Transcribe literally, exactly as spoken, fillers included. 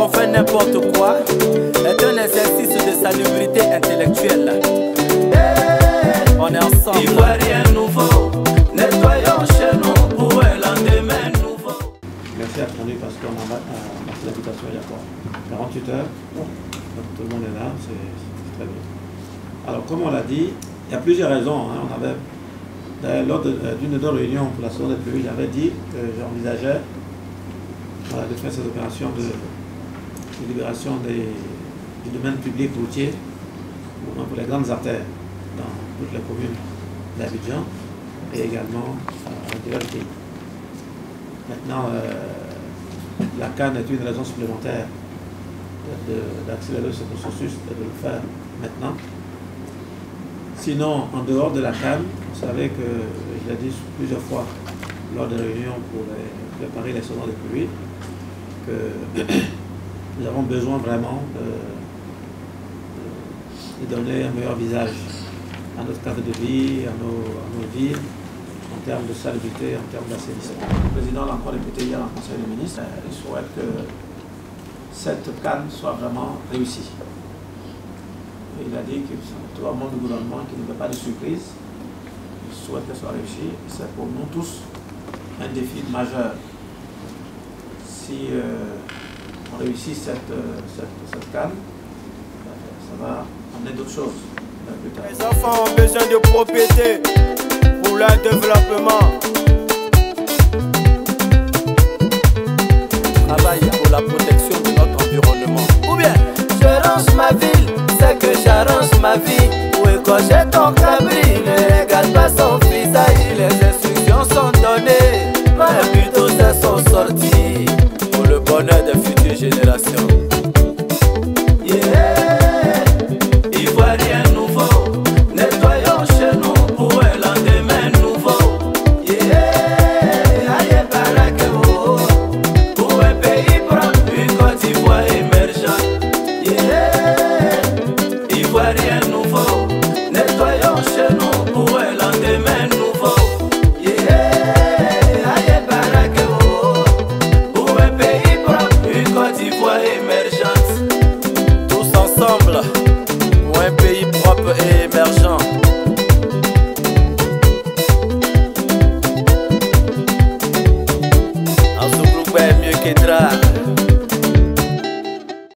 on fait n'importe quoi est un exercice de salubrité intellectuelle. On est ensemble. Il voit rien nouveau, nettoyons chez nous pour un lendemain nouveau. Merci à Tony parce qu'on a marqué l'habitation il y a quoi quarante-huit heures. Donc tout le monde est là, c'est très bien. Alors comme on l'a dit, il y a plusieurs raisons. Hein. On avait, lors d'une deux réunions pour la saison des pluies, j'avais dit que j'envisageais voilà, de faire cette opération de, de libération des, du domaine public routier pour, pour les grandes artères dans toutes les communes d'Abidjan et également à l'intérieur du pays. Maintenant, euh, la C A N est une raison supplémentaire d'accélérer ce processus et de le faire maintenant. Sinon, en dehors de la C A N, vous savez que, je l'ai dit plusieurs fois lors des réunions pour les, préparer les saisons de pluie, que nous avons besoin vraiment de, de donner un meilleur visage à notre cadre de vie, à nos, à nos villes, en termes de salubrité, en termes d'assainissement. Le président l'a encore répété hier en Conseil des ministres, il souhaite que cette C A N soit vraiment réussie. Et il a dit que tout le monde du gouvernement qui ne veut pas de surprise, il souhaite qu'elle soit réussie. C'est pour nous tous un défi majeur. Si euh, on réussit cette, cette, cette C A N, ça va amener d'autres choses. Les enfants ont besoin de propriété pour leur développement. Travaille pour la protection de notre environnement. Ou bien, je range ma ville, c'est que j'arrange ma vie. Où est-ce que j'ai ton cabri?